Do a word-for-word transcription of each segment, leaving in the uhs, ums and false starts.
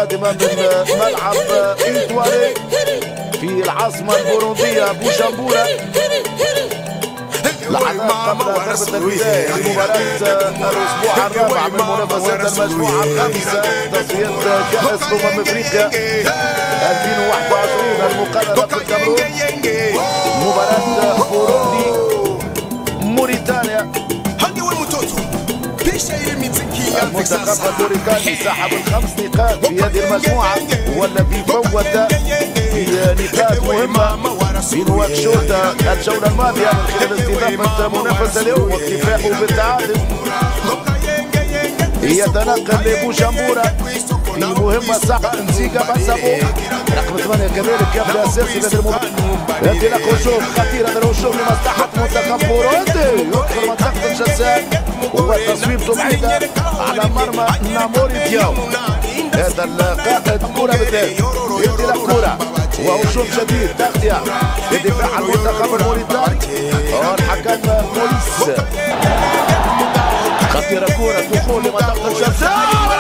القادمة من ملعب إيتواري في العاصمة البوروندية بوجامبورا. لحظات قبل ضربة البداية لمباراة الأسبوع الرابع من منافسات المجموعة الخامسة تصفيات كأس أمم أفريقيا ألفين وواحد وعشرين المقررة في الكاميرون. مباراة بوروندي موريتانيا. المنتخب الموريتاني سحب الخمس نقاط في هذه المجموعة والذي فوت في نقاط مهمة في نواكشوط الجولة الماضية من خلال استضافة منافسة اليوم واكتفاحه بالتعادل. يتنقل لبوجامبورا في مهمة صعبة. نزيكا باسابو رقم ثمانية كذلك يبدا اساسي لهذا المباراة. انطلاق هجوم خطير، هذا الهجوم لمصلحة منتخب بوروندي يدخل منطقة الجزاء وتصويبته بعيدة على مرمى ناموري دياو. هذا القائد كرة بالذات. انطلاق كرة وهجوم شديد تغطية لدفاع المنتخب الموريتاني والحكم بوليس. خطيرة كرة دخول لمنطقة الجزاء.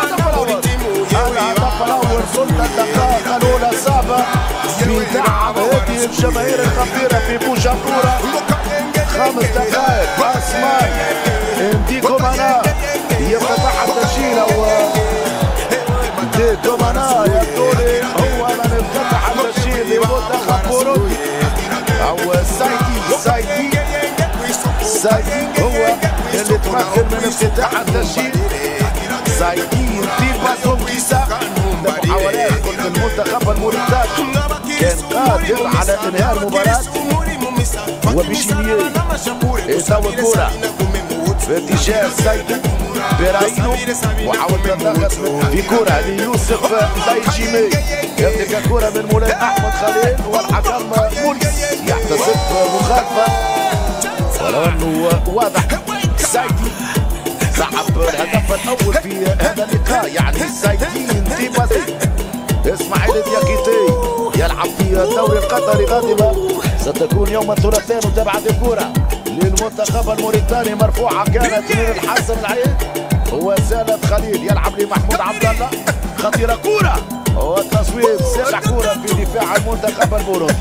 الهدف الأول سلطة الدقائق الأولى صعبة بدعم هذه الجماهير الكبيرة في بوجامبورا. خمس دقائق أسمان اندي كومانا يفتتح التسجيل و دي كومانا يبدو لي هو من افتتح التسجيل لمنتخب بوروندي أو سايدي سايدي سايدي هو اللي تمكن من افتتاح التسجيل. سايدي تيبا سوكيسا محاولات كل المنتخب الموريتاني كان قادر على انهاء المباراة وبشيمية يساوي الكرة في اتجاه سايدي بيراينو وحاول يضغط في كرة ليوسف دايجيمي يملك الكرة من مولاي احمد خليل والحكم مولس يحتسب مخالفة ولو انه واضح سايدي سحب الهدف الاول في هذا اللقاء. يعني سايدين تيبازي اسماعيل دياكيتي يلعب في الدوري القطري غالبا ستكون يوم الثلاثاء. متابعة الكرة للمنتخب الموريتاني مرفوعة كانت من الحسن العين وسالت خليل يلعب لمحمود عبد الله. خطيرة كرة والتصويب سابع كرة في دفاع المنتخب البوروندي.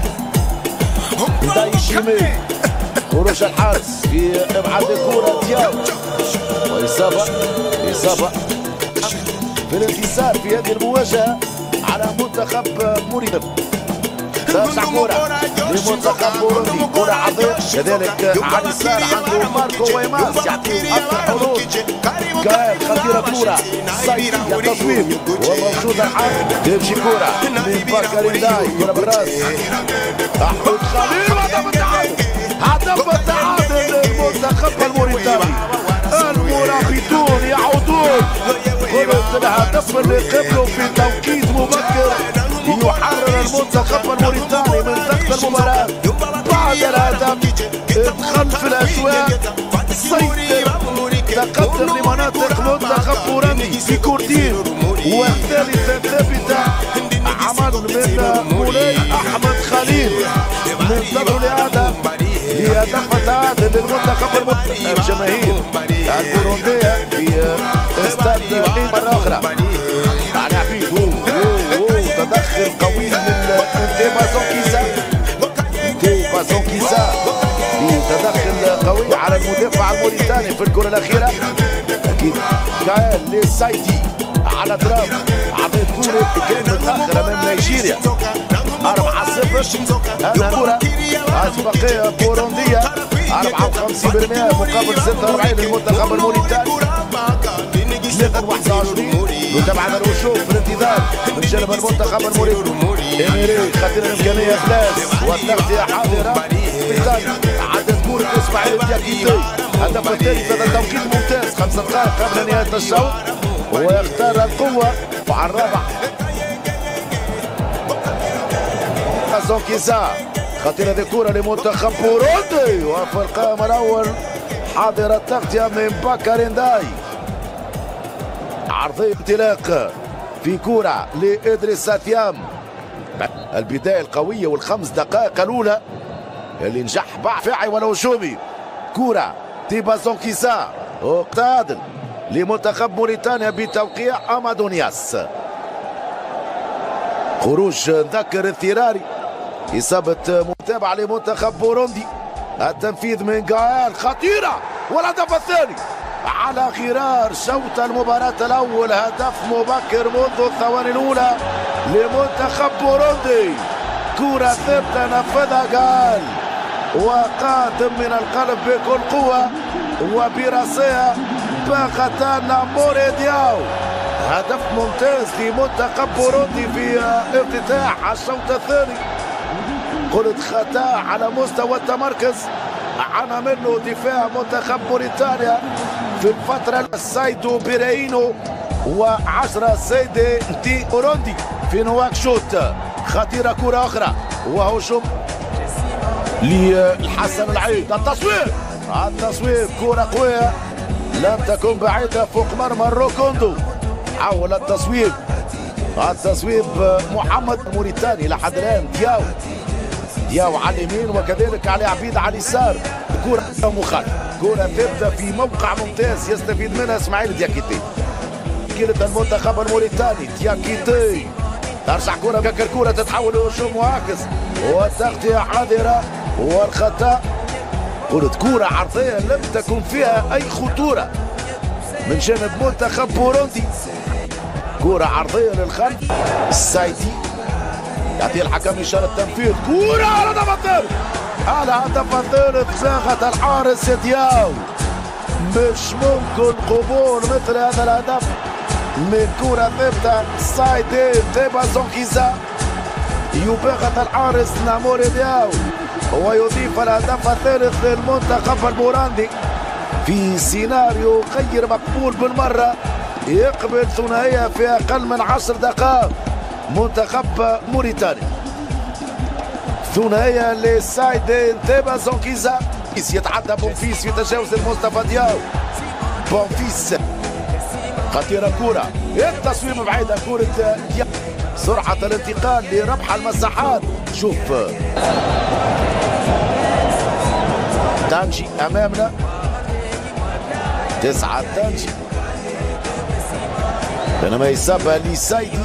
دايشيمي خروج الحارس في ابعاد الكرة دياو وإصابة إصابة في الانتصار في هذه المواجهة على منتخب موريتانيا. ترجع كرة لمنتخب بوروندي كرة عظيم كذلك على اليسار عنده ماركو ويماس يعطي أكثر حلول. كان خطيرة كرة سايدي التصويب وموجود الحارس تمشي كرة من باكاري داي كرة بالراس أحمد خليل هدف التعادل. هدف التعادل للمنتخب الموريتاني. المرابطون يعودون. قلت الهدف اللي قبله في توقيت مبكر يحرر المنتخب الموريتاني من ضغط المباراة. بعد الهدف ادخل في الأجواء سيطر تقدم لمناطق منتخب بوروندي في كورتين والثالثة ثابتة عمل من مولاي أحمد خليل من ضرب لهدف لهدف التعادل للمنتخب الموريتاني. الجماهير البوروندية في استاد مرة أخرى على عبيد تدخل قوي من تيبا سوكيسا. تيبا سوكيسا تدخل قوي على المدافع الموريتاني في الكرة الأخيرة. أكيد كان للسايدي على درام عطيت كرة كانت متأخرة من نيجيريا أربعة صفر. هذا كرة أسبقية بوروندية أربعة وخمسين بالمئة مقابل ستة وأربعين للمنتخب الموريتاني. ثلاثة واحد وعشرين متابعة الوشوف في الانتظار من جانب المنتخب الموريتاني. إميري خطير الإمكانية بلاس والتغطية حاضرة. عدد كرة إسماعيل دياكيتي هدف الثالث. هذا توقيت ممتاز خمس دقائق قبل نهاية الشوط ويختار القوة على الرابع. زونكيزا خطيرة هذه الكرة لمنتخب بوروندي وفي القائم الأول حاضر التغطية من باكارينداي. عرضية انطلاق في كرة لإدريس ساتيام. البداية القوية والخمس دقائق الأولى اللي نجح بعفاعي والهجومي. كرة تيبا زونكيزا وتعادل لمنتخب موريتانيا بتوقيع أمادونياس. خروج نذكر الثيراري، إصابة متابعة لمنتخب بوروندي. التنفيذ من جاير خطيرة، والهدف الثاني على غرار شوط المباراة الأول. هدف مبكر منذ الثواني الأولى لمنتخب بوروندي. كرة ثابتة نفذها جاير وقادم من القلب بكل قوة وبراسية باغتان موري دياو. هدف ممتاز لمنتخب بوروندي في افتتاح الشوط الثاني. قلت خطأ على مستوى التمركز، عانى منه دفاع منتخب موريتانيا في الفترة. سايدو بيراينو وعشرة سيدي دي بوروندي في نواكشوط. خطيرة كرة أخرى وهجوم للحسن العيد. التصويب التصويب كرة قوية لم تكن بعيدة فوق مرمى الروكوندو. حاول التصويب التصويب محمد موريتاني لحد الآن. دياو دياو على اليمين وكذلك علي عبيد على اليسار. كرة مخالفة، كرة ثابتة في موقع ممتاز يستفيد منها اسماعيل دياكيتي. كلة المنتخب الموريتاني دياكيتي ترجع كرة ككر كرة تتحول لهجوم معاكس والتغطية حاضرة والخطأ. قلت كرة عرضية لم تكن فيها أي خطورة من جانب منتخب بوروندي. كرة عرضية للخلف. السايدي يعطي الحكم إشارة تنفيذ. كرة على الهدف الثالث، على الهدف الثالث زاغت الحارس دياو. مش ممكن قبول مثل هذا الهدف من كرة ثابتة. سايدي تيبا زونكيزا يباغت الحارس ناموري دياو ويضيف الهدف الثالث للمنتخب البوروندي في سيناريو غير مقبول بالمرة. يقبل ثنائية في أقل من عشر دقائق منتخب موريتانيا. ثنائية لسايدي تيبا زونكيزا. يتعدى بونفيس في تجاوز المصطفى دياو. بونفيس خطيرة كرة، التصويب بعيدة كرة دياو. سرعة الانتقال لربح المساحات. شوف تانجي أمامنا، تسعة تانجي بينما يسابها لسايدي.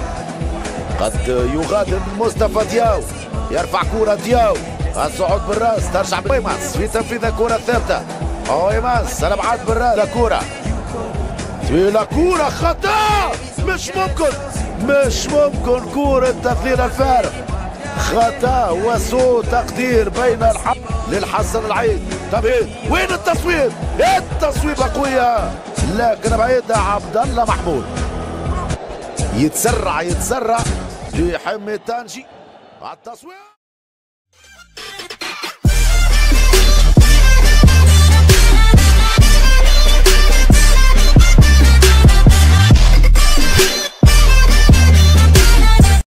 قد يغادر مصطفى دياو، يرفع كرة دياو. الصعود بالراس ترجع بويماس في تنفيذ كرة ثابتة. ويماس الابعاد بالراس لكرة طويلة، كرة خطأ. مش ممكن مش ممكن كرة تثليل الفارق. خطأ وسوء تقدير بين الحق للحسن العيد. تمهيد، وين التصويب؟ التصويبة قوية لكن بعيدة. عبد الله محمود يتسرع يتسرع لحمي تانجي على التصويب.